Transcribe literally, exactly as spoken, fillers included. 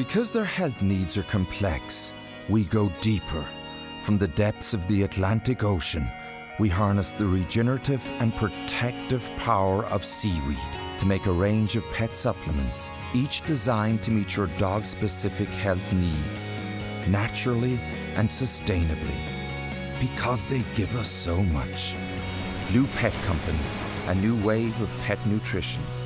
Because their health needs are complex, we go deeper. From the depths of the Atlantic Ocean, we harness the regenerative and protective power of seaweed to make a range of pet supplements, each designed to meet your dog's specific health needs, naturally and sustainably, because they give us so much. Blue Pet Company, a new wave of pet nutrition.